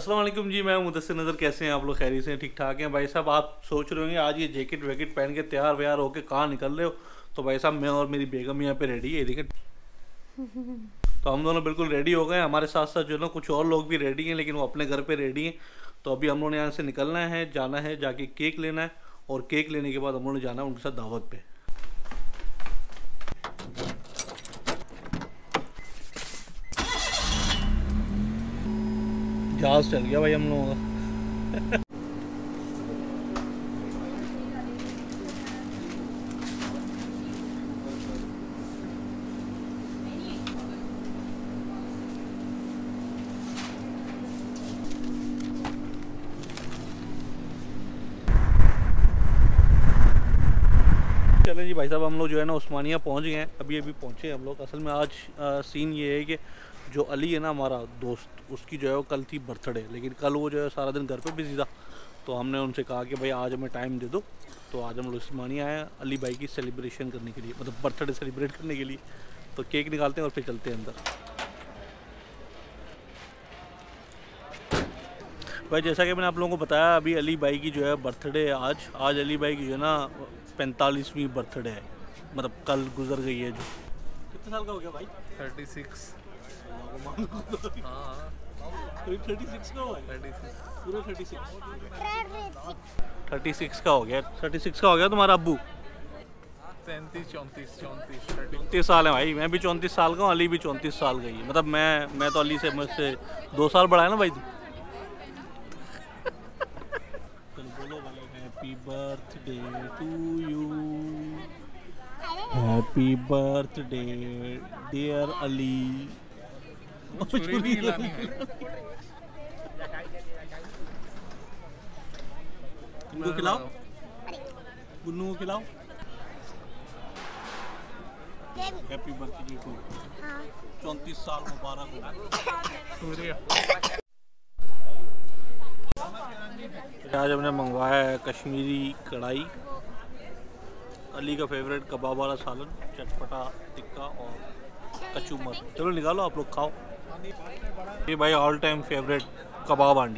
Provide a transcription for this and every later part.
अस्सलाम वालेकुम जी, मैं मुदस्सिर नज़र। कैसे हैं आप लोग? खैरियत से, ठीक ठाक हैं? भाई साहब, आप सोच रहे होंगे आज ये जैकेट वैकेट पहन के तैयार व्यार होके कहाँ निकल रहे हो। तो भाई साहब, मैं और मेरी बेगम यहाँ पे रेडी है, देखें। तो हम दोनों बिल्कुल रेडी हो गए। हमारे साथ साथ जो है ना कुछ और लोग भी रेडी हैं, लेकिन वो अपने घर पे रेडी हैं। तो अभी हम लोगों ने यहाँ से निकलना है, जाना है, जाके केक लेना है, और केक लेने के बाद हम लोगों ने जाना है उनके साथ दावत पे। जहाज चल गया भाई हम लोगों का। चलें जी भाई साहब, हम लोग जो है ना उस्मानिया पहुंच गए हैं। अभी पहुंचे हम लोग। असल में आज सीन ये है कि जो अली है ना हमारा दोस्त, उसकी जो है वो कल थी बर्थडे, लेकिन कल वो जो है सारा दिन घर पे बिजी था। तो हमने उनसे कहा कि भाई आज हमें टाइम दे दो। तो आज हम लोग उस्मानिया आए अली भाई की सेलिब्रेशन करने के लिए, मतलब बर्थडे सेलिब्रेट करने के लिए। तो केक निकालते हैं और फिर चलते हैं अंदर। भाई जैसा कि मैंने आप लोगों को बताया, अभी अली भाई की जो है बर्थडे है आज अली भाई की जो है ना 45वीं बर्थडे है, मतलब कल गुजर गई है। जो कितने साल का हो गया भाई? 36। हाँ 36 का हुआ है। 36 पूरा 36 का हो गया। 36 का हो गया तुम्हारा अब्बू? 33, 34, 34 साल है भाई। मैं भी 34 साल का हूँ, अली भी 34 साल का ही है। मतलब मैं तो अली से मुझसे 2 साल बड़ा है ना भाई। बोलो भाई, happy birthday to you, happy birthday dear Ali. चूड़ी नहीं लानी है। इनको खिलाओ, गुन्नू को खिलाओ। हैप्पी बर्थडे टू, 34 साल मुबारक हो। आज हमने मंगवाया है कश्मीरी कढ़ाई, अली का फेवरेट कबाब वाला सालन, चटपटा टिक्का और कचूमर। चलो निकालो, आप लोग खाओ। ये भाई ऑल टाइम फेवरेट कबाब हांडी।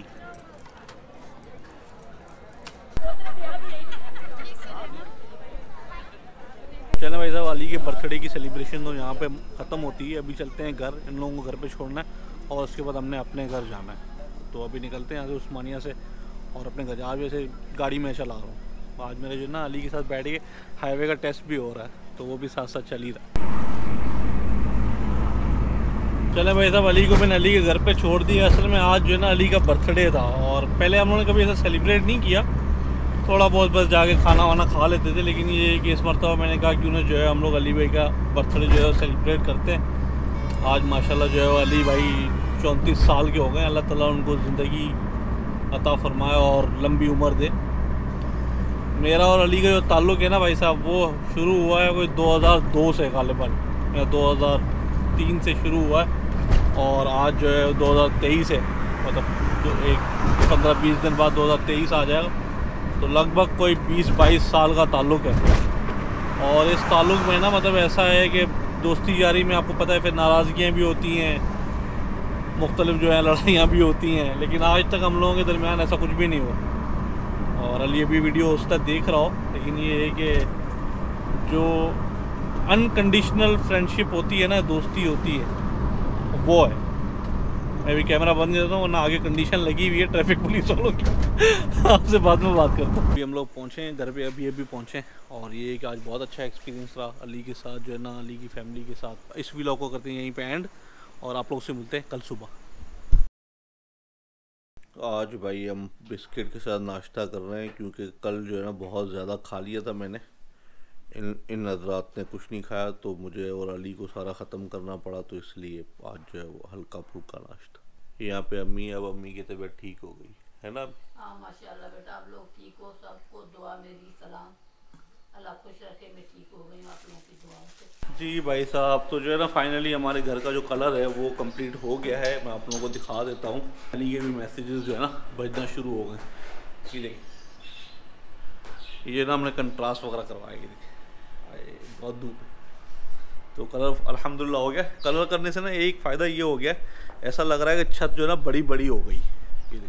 चलो भाई साहब, अली के बर्थडे की सेलिब्रेशन तो यहाँ पे ख़त्म होती है। अभी चलते हैं घर, इन लोगों को घर पे छोड़ना है और उसके बाद हमने अपने घर जाना है। तो अभी निकलते हैं यहाँ से उस्मानिया से और अपने घर। आज वैसे गाड़ी में चला रहा हूँ। आज मेरे जो ना अली के साथ बैठ के हाईवे का टेस्ट भी हो रहा है, तो वो भी साथ साथ चल ही रहा है। चले भाई साहब, अली को मैंने अली के घर पे छोड़ दिया। असल में आज जो है ना अली का बर्थडे था, और पहले हम लोगों ने कभी ऐसा सेलिब्रेट नहीं किया। थोड़ा बहुत बस जाके खाना वाना खा लेते थे, लेकिन ये कि इस मरतबा मैंने कहा क्यों ना जो है हम लोग अली भाई का बर्थडे जो है सेलिब्रेट करते हैं। आज माशाल्लाह जो है वो अली भाई 34 साल के हो गए। अल्लाह ताला उनको ज़िंदगी अता फरमाए और लंबी उम्र दे। मेरा और अली का जो ताल्लुक़ है ना भाई साहब, वो शुरू हुआ है कोई 2002 से गालिबन, या 2003 से शुरू हुआ है, और आज जो है 2023 है। मतलब जो एक 15-20 दिन बाद 2023 आ जाएगा, तो लगभग कोई 20-22 साल का ताल्लुक़ है। और इस ताल्लुक़ में ना मतलब ऐसा है कि दोस्ती यारी में आपको पता है फिर नाराज़गियाँ भी होती हैं, मुख्तलिफ जो है लड़ाइयाँ भी होती हैं, लेकिन आज तक हम लोगों के दरमियान ऐसा कुछ भी नहीं हुआ। और अली अभी वीडियो उस तक देख रहा हो, लेकिन ये है कि जो अनकंडीशनल फ्रेंडशिप होती है ना, दोस्ती होती है, वो है। मैं भी कैमरा बंद कर देता हूँ, वरना आगे कंडीशन लगी हुई है ट्रैफिक पुलिस वालों की। आपसे बाद में बात करता हूँ। अभी हम लोग पहुँचे हैं घर पे, अभी पहुँचे, और ये कि आज बहुत अच्छा एक्सपीरियंस रहा अली के साथ जो है ना, अली की फैमिली के साथ। इस व्लॉग को करते हैं यहीं पे एंड, और आप लोग से मिलते हैं कल सुबह। आज भाई हम बिस्किट के साथ नाश्ता कर रहे हैं, क्योंकि कल जो है ना बहुत ज़्यादा खा लिया था मैंने। इन हज़रात ने कुछ नहीं खाया, तो मुझे और अली को सारा ख़त्म करना पड़ा, तो इसलिए आज जो है वो हल्का फुल्का नाश्ता। यहाँ पे अम्मी, अब अम्मी की तबीयत ठीक हो गई है ना? हाँ माशाल्लाह बेटा, आप लोग ठीक हो, सबको दुआ मेरी सलाम, अल्लाह खुश रखे। मैं ठीक हो गई आप लोगों की दुआ से। जी भाई साहब, तो जो है ना फाइनली हमारे घर का जो कलर है वो कंप्लीट हो गया है। मैं आप लोगों को दिखा देता हूँ। अली के भी मैसेजेस जो है ना बजना शुरू हो गए। ये देखिए, ये ना हमने कंट्रास्ट वगैरह करवाया। ये देखिए बहुत धूप है, तो कलर अल्हम्दुलिल्लाह हो गया। कलर करने से ना एक फ़ायदा ये हो गया, ऐसा लग रहा है कि छत जो है ना बड़ी बड़ी हो गई। ये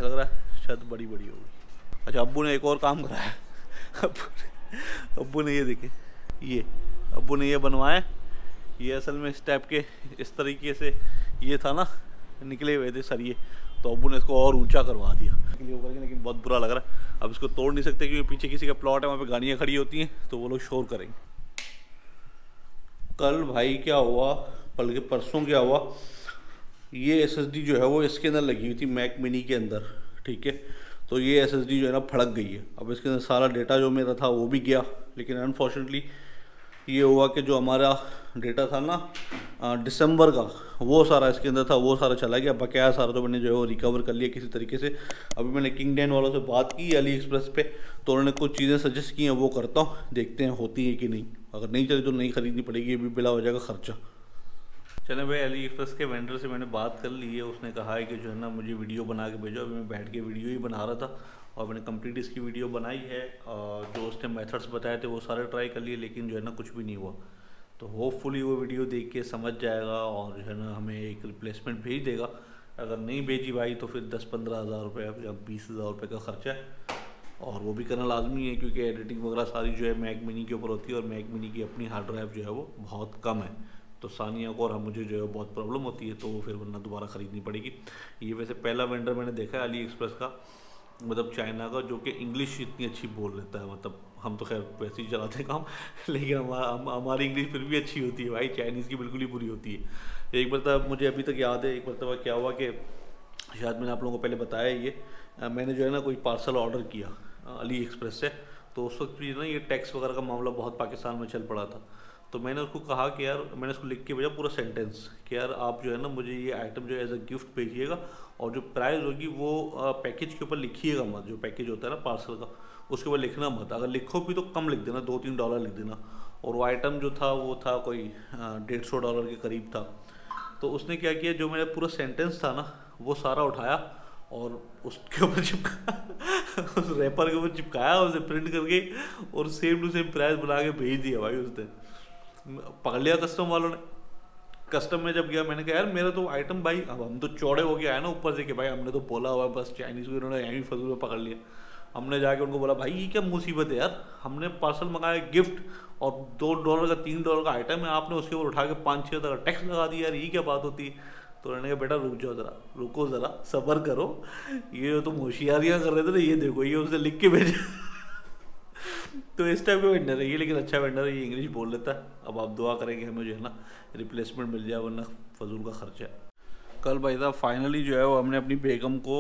ऐसा लग रहा है छत बड़ी बड़ी होगी। अच्छा अब्बू ने एक और काम कराया अब्बू ने ये देखे, ये अब्बू ने ये बनवाया। ये असल में इस टाइप के इस तरीके से ये था ना, निकले हुए थे सरिये, तो अब्बू ने इसको और ऊंचा करवा दिया लेकिन बहुत बुरा लग रहा है। अब इसको तोड़ नहीं सकते क्योंकि पीछे किसी का प्लॉट है, वहाँ पे गाड़ियाँ खड़ी होती हैं तो वो लोग शोर करेंगे। कल भाई क्या हुआ, बल्कि परसों क्या हुआ, ये SSD जो है वो इसके अंदर लगी हुई थी मैक मिनी के अंदर, ठीक है। तो ये SSD जो है ना फड़क गई है। अब इसके अंदर सारा डेटा जो मेरा था वो भी गया, लेकिन अनफॉर्चुनेटली ये हुआ कि जो हमारा डेटा था ना दिसंबर का, वो सारा इसके अंदर था, वो सारा चला गया। बकाया सारा तो मैंने जो है वो रिकवर कर लिया किसी तरीके से। अभी मैंने किंगडन वालों से बात की अली एक्सप्रेस पे, तो उन्होंने कुछ चीज़ें सजेस्ट की हैं, वो करता हूँ, देखते हैं होती है कि नहीं। अगर नहीं चली तो नहीं खरीदनी पड़ेगी, ये भी बिला हो जाएगा खर्चा। चले भाई, अली एक्सप्रेस के वेंडर से मैंने बात कर ली है। उसने कहा है कि जो है ना मुझे वीडियो बना के भेजो। अभी मैं बैठ के वीडियो ही बना रहा था और मैंने कंप्लीट इसकी वीडियो बनाई है। और जो उसने मेथड्स बताए थे वो सारे ट्राई कर लिए, लेकिन जो है ना कुछ भी नहीं हुआ। तो होपफुली वो वीडियो देख के समझ जाएगा और जो है ना हमें एक रिप्लेसमेंट भेज देगा। अगर नहीं भेजी भाई तो फिर 10-15 हज़ार रुपये या 20 हज़ार रुपये का खर्चा है, और वो भी करना लाजमी है क्योंकि एडिटिंग वगैरह सारी जो है मैक मिनी के ऊपर होती है, और मैक मिनी की अपनी हार्ड ड्राइव जो है वो बहुत कम है। तो सानिया को और मुझे जो है बहुत प्रॉब्लम होती है, तो वो फिर वरना दोबारा ख़रीदनी पड़ेगी। ये वैसे पहला वेंडर मैंने देखा है अली एक्सप्रेस का, मतलब चाइना का, जो कि इंग्लिश इतनी अच्छी बोल लेता है। मतलब हम तो खैर वैसे ही चलाते हैं काम, लेकिन हमारी इंग्लिश फिर भी अच्छी होती है भाई, चाइनीज़ की बिल्कुल ही बुरी होती है। एक बार तब मुझे अभी तक याद है, एक बार तब क्या हुआ कि शायद मैंने आप लोगों को पहले बताया ये, मैंने जो है ना कोई पार्सल ऑर्डर किया अली एक्सप्रेस से। तो उस वक्त भी ना ये टैक्स वगैरह का मामला बहुत पाकिस्तान में चल पड़ा था। तो मैंने उसको कहा कि यार, मैंने उसको लिख के भेजा पूरा सेंटेंस कि यार आप जो है ना मुझे ये आइटम जो है एज अ गिफ्ट भेजिएगा, और जो प्राइस होगी वो पैकेज के ऊपर लिखिएगा मत। जो पैकेज होता है ना पार्सल का, उसके ऊपर लिखना मत। अगर लिखो भी तो कम लिख देना, $2-3 लिख देना। और वो आइटम जो था वो था कोई $150 के करीब था। तो उसने क्या किया, जो मेरा पूरा सेंटेंस था ना वो सारा उठाया और उसके ऊपर चिपका उस रैपर के ऊपर चिपकाया, उसे प्रिंट करके और सेम टू सेम प्राइस बना के भेज दिया भाई। उसने पकड़ लिया कस्टम वालों ने। कस्टम में जब गया मैंने कहा यार मेरा तो आइटम भाई, अब हम तो चौड़े हो गया है ना ऊपर से कि भाई हमने तो बोला हुआ है, बस चाइनीज़ को इन्होंने यहीं फजूल में पकड़ लिया। हमने जाके उनको बोला भाई ये क्या मुसीबत है यार, हमने पार्सल मंगाया गिफ्ट और $2 का $3 का आइटम है, आपने उसके ऊपर उठा के 5-6 हज़ार का टैक्स लगा दिया यार, ये क्या बात होती है। तो उन्होंने कहा बेटा रुक जाओ ज़रा, रुको ज़रा, सब्र करो, ये तुम होशियारियाँ कर रहे थे ना, ये देखो ये उसने लिख के भेजा। तो इस टाइप का वेंडर है ये, लेकिन अच्छा वेंडर है, ये इंग्लिश बोल लेता है। अब आप दुआ करेंगे हमें जो है ना रिप्लेसमेंट मिल जाए, वरना फजूल का खर्चा है। कल भाई साहब फाइनली जो है वो हमने अपनी बेगम को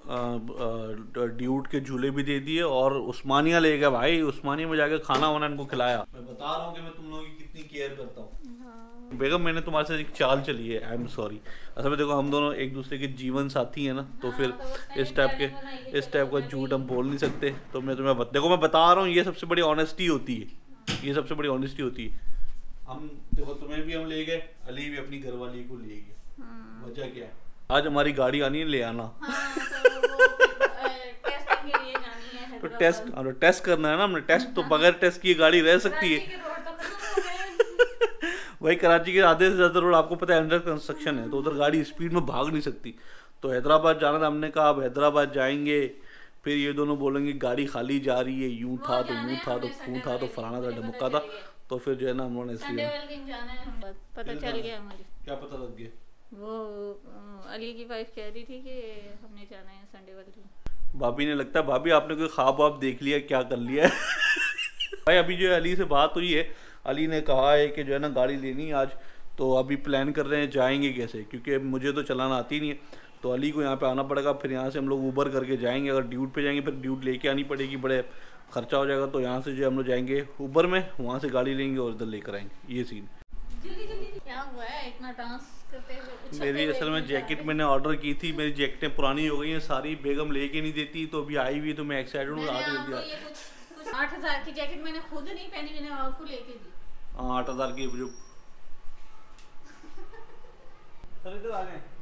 ड्यूट के झूले भी दे दिए और उस्मानिया ले गया भाई। उस्मानिया में जाकर खाना वाना इनको खिलाया। मैं बता रहा हूँ कि मैं तुम लोगों की कितनी केयर करता हूँ। बेगम मैंने तुम्हारे साथ एक चाल चली है, आई एम सॉरी। असल में देखो हम दोनों एक दूसरे के जीवन साथी हैं ना, तो फिर इस टाइप का झूठ हम बोल नहीं सकते। तो मैं तुम्हें देखो मैं बता रहा हूँ, ये सबसे बड़ी ऑनेस्टी होती है, ये सबसे बड़ी ऑनेस्टी होती है। हम देखो तुम्हें भी हम ले गए, अली भी अपनी घरवाली को ले गए, वजह क्या है, आज हमारी गाड़ी आनी है ले आना। तो टेस्ट करना है ना हमने, टेस्ट तो बगैर टेस्ट की गाड़ी रह सकती है भाई। कराची के आधे से ज़्यादा रोड आपको पता है अंडर कंस्ट्रक्शन है, तो उधर गाड़ी स्पीड में भाग नहीं सकती। तो हैदराबाद जाना था, हमने कहा अब हैदराबाद जाएंगे, फिर ये दोनों बोलेंगे गाड़ी खाली जा रही है, यूं था तो यूं था तो खूं था तो फलाना था ढमुक्का था। तो फिर जो है ना उन्होंने इसलिए पता चल गया मुझे। क्या पता लग गया? वो अली की वाइफ कह रही थी कि हमने जाना है संडे वाले दिन। भाभी ने लगता है भाभी आपने कोई ख्वाब वाब देख लिया, क्या कर लिया है भाई अभी जो है अली से बात हुई है, अली ने कहा है कि जो है ना गाड़ी लेनी है आज। तो अभी प्लान कर रहे हैं जाएंगे कैसे, क्योंकि मुझे तो चलाना आती नहीं है। तो अली को यहाँ पे आना पड़ेगा, फिर यहाँ से हम लोग ऊबर करके जाएंगे। अगर ड्यूट पे जाएंगे फिर ड्यूट लेके आनी पड़ेगी, बड़े खर्चा हो जाएगा। तो यहाँ से जो हम लोग जाएंगे ऊबर में, वहाँ से गाड़ी लेंगे और इधर लेकर आएंगे। ये सीन क्या हुआ है इतना डांस करते हुए? मेरी असल में जैकेट मैंने ऑर्डर की थी, मेरी जैकेटें पुरानी हो गई हैं सारी, बेगम लेके नहीं देती। तो अभी आई हुई तो मैं एक्साइटेड हूँ। 8,000 की जैकेट मैंने खुद नहीं पहनी, मैंने आपको लेके दी। 8,000 की जो सर इधर आ गए।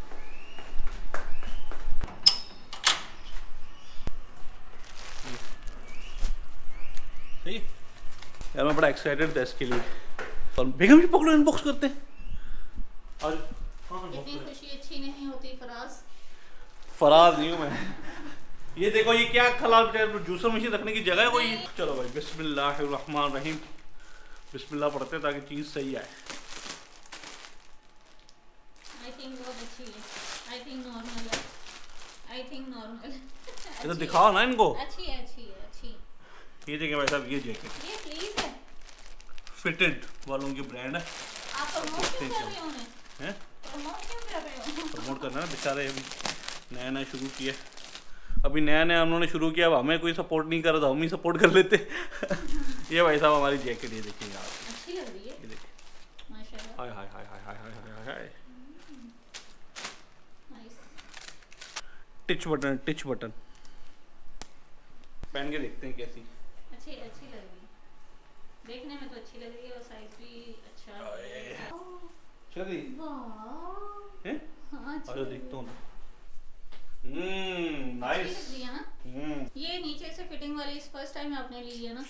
सही यार, मैं बड़ा एक्साइटेड था इसके लिए। और बेगम जी पकड़ो, अनबॉक्स करते हैं आज। इतनी खुशी अच्छी नहीं होती फराज। फराज नहीं हूँ मैं। ये देखो ये क्या खलाल जूसर मशीन रखने की जगह है कोई। चलो भाई बिस्मिल्लाहिर्रहमानिर्रहीम, बिस्मिल्लाह पढ़ते ताकि चीज़ सही आए। आई थिंक बहुत अच्छी है, आई थिंक नॉर्मल है, आई थिंक नॉर्मल है। ये तो दिखाओ ना इनको। अच्छी है, अच्छी है, अच्छी। ये देखिए भाई साहब, ये जैकेट ये प्लीज है, फिटेड वालों की ब्रांड है। आप प्रमोट क्यों कर रहे हो उन्हें? हैं प्रमोट क्यों कर रहे हो? प्रमोट करना है बेचारे, अभी नया नया शुरू किया, अभी नया नया उन्होंने शुरू किया। अब हमें कोई सपोर्ट नहीं कर रहा था, हम ही सपोर्ट कर लेते। ये भाई साहब हमारी जैकेट, ये देखिए यार, अच्छी लग रही है, ये देखिए। माशाल्लाह। हाय हाय हाय हाय हाय हाय हाय हाय। नाइस। टिच बटन, टिच बटन पहन के देखते हैं कैसी। अच्छी अच्छी लग रही है, देखने में तो अच्छी लग रही है और साइज भी अच्छा है। चल गई वाह, हैं? हाँ अच्छी आजा लग देखता रही हूँ। है। नाइस। अच्छी लग रही है ना? ये नीचे से फिटिंग वाली फर्स्ट टाइम आपने ली है ना?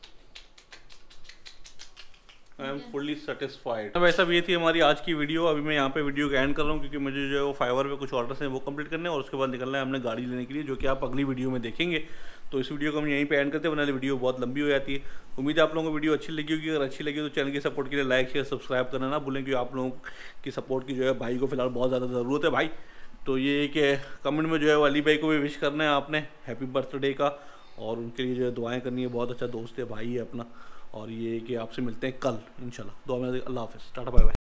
I am fully satisfied. अब ऐसा भी ये थी हमारी आज की वीडियो। अभी मैं यहाँ पे वीडियो का एंड कर रहा हूँ क्योंकि मुझे जो है वो फाइवर पे कुछ ऑर्डर्स हैं वो कंप्लीट करने हैं और उसके बाद निकलना है हमने गाड़ी लेने के लिए, जो कि आप अगली वीडियो में देखेंगे। तो इस वीडियो को हम यहीं पे एंड करते हैं, वरना वीडियो बहुत लंबी हो जाती है। उम्मीद है आप लोगों को वीडियो अच्छी लगी होगी। अगर अच्छी लगी तो चैनल की सपोर्ट के लिए लाइक शेयर सब्सक्राइब करना ना भूलें, क्योंकि आप लोगों की सपोर्ट की जो है भाई को फिलहाल बहुत ज़्यादा ज़रूरत है भाई। तो ये कि कमेंट में जो है वो अली भाई को भी विश करना है आपने हैप्पी बर्थडे का, और उनके लिए जो है दुआएं करनी है। बहुत अच्छा दोस्त है, भाई है अपना। और ये कि आपसे मिलते हैं कल इंशाल्लाह। दुआ में अल्लाह हाफ़िज़, टाटा बाय बाय।